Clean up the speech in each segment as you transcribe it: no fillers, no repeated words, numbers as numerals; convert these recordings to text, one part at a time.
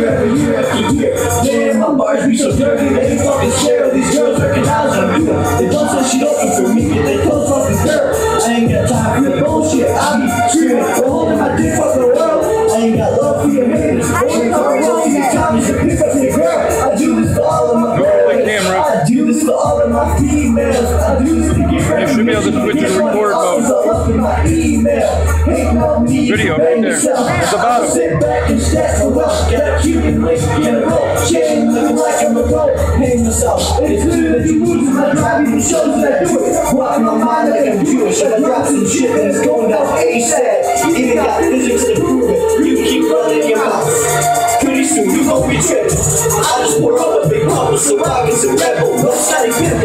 year after year. Damn, my bars be so dirty, they fucking stare. These girls recognize what I'm doing. They don't say she open for me, get they close fucking girl. I ain't got time for your bullshit. I be screaming, we're holding my dick fuck the world. I ain't got love for your haters. Only car rolling these times to pick up your girl. I do this for all of my girls. I do this for all of my females. I do this to get ready. You should be able to switch to record mode. Video right there. At the bottom. Sit back and stack for wealth. Got a Cuban link in a roll. Chain looking like I'm a pro. Hang myself. It's clear that you losing my drive. Even shows that I do it. Walking my mind like I'm Jewish. I drop some shit and it's going down ASAP. Even got physics to prove it. You can keep running your mouth. Pretty soon you gon' be tripping. I just pour up a big pump with some rock and some Red Bull. No steady pimpin'.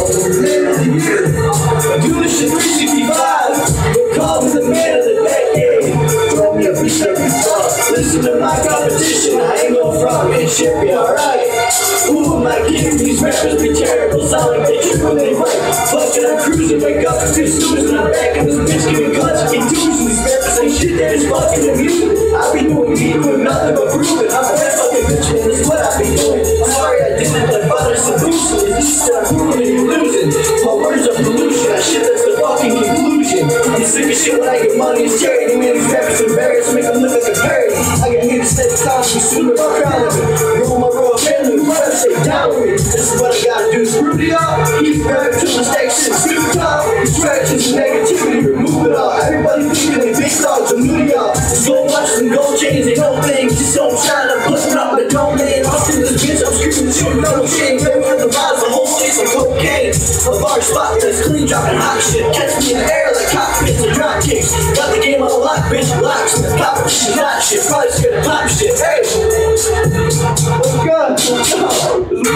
I do this shit 365. Call me the man of the decade. Throw me a piece of listen to my competition. I ain't gon' front, man. Shit be alright. Who am I kidding? These rappers be terrible. Sound like they trip when they write. Fucking I'm cruising, wake up and feel snooze. And I'm back in this bitch giving cuts and contusions. These rappers ain't shit, they're just fucking amusing. I be doing me, doing nothing but proving. I'm a that fucking bitch, man. That's what I be doing. I'm sorry I did it, like butter seducing. It's just that I'm proving and you're losing. My words are pollution. I shit, that's the fucking conclusion. I'm sick of shit when I get money. It's charity, man. These rappers embarrassed, make them look like a parody. I got hit steady times, we soon with my crowd of it. Roll my royal family, what I say down with me. This is what I gotta do. Screw it all. Keep rapping till mistakes and too top. Distractions and negativity, remove it all. Everybody thinking they big dogs, I'm new to y'all. Gold watches and gold chains, ain't no things. Just don't shine, I'm putting up with a domain. I'm in this bitch, I'm screaming shooting no chain. Baby on the rise, the whole place of cocaine. A bar spot that's clean, dropping hot shit. Catch me in the air like cockpits and drop kicks. Got the game on the lock, bitch, locks. Competition, not shit. Probably scared of top shit. Hey! What's good?